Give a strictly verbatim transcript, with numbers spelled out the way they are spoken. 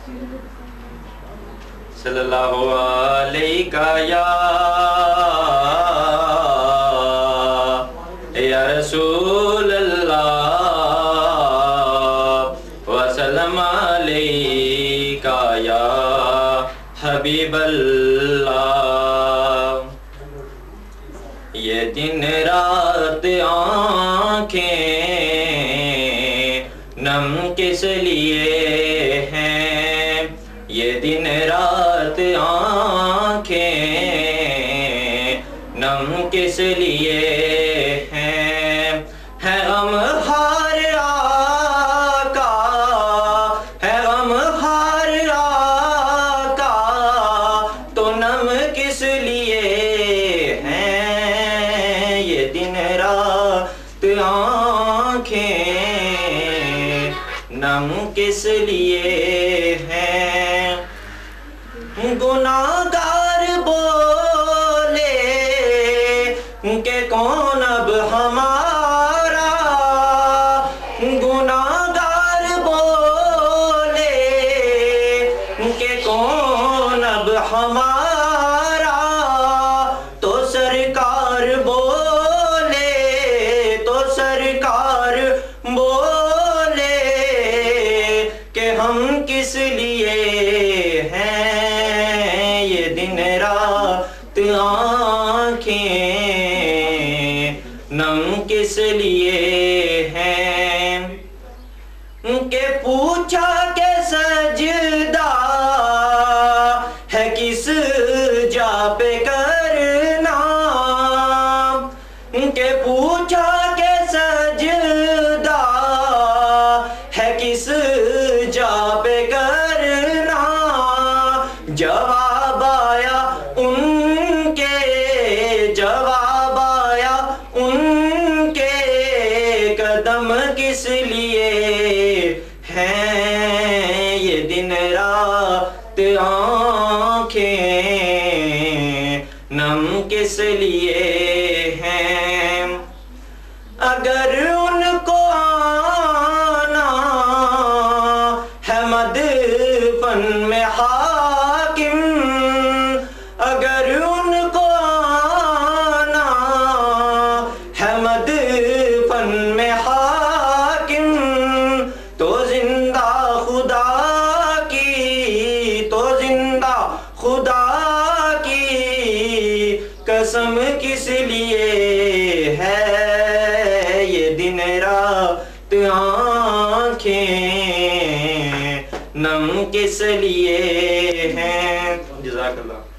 सल्लल्लाहु अलैका या या रसूल अल्लाह वसल्लम अलैका या हबीब अल्लाह। ये दिन रात आँखें नम किस लिए हैं, ये दिन रात आँखें नम किस लिए हैं। है गम हार आका, है गम हार आका, तो नम किस लिए हैं। ये दिन रात आँखें नम किस लिए हैं। गुनाहगार बोले के कौन अब हमारा, गुनाहगार बोले के कौन अब हमारा, तो सरकार बोले, तो सरकार बोले कि हम किस लिए हैं। ये दिन रात आँखें नम किस लिए हैं। के पूछा के सजदा है किस जा पे करना, के पूछा के सजदा है किस जा पे करना। जवाब आया उनके, जवाब आया उनके, कदम किस लिए हैं। ये दिन रात आँखें नम किस लिए हैं। अगर उनको आना है मदफन में हाकिम, अगर उनको आना है मदफन में हाकिम, तो जिंदा खुदा की, तो जिंदा खुदा की कसम किस लिए है। ये दिन रात आँखें नम किस लिए हैं। जज़ाकल्लाह।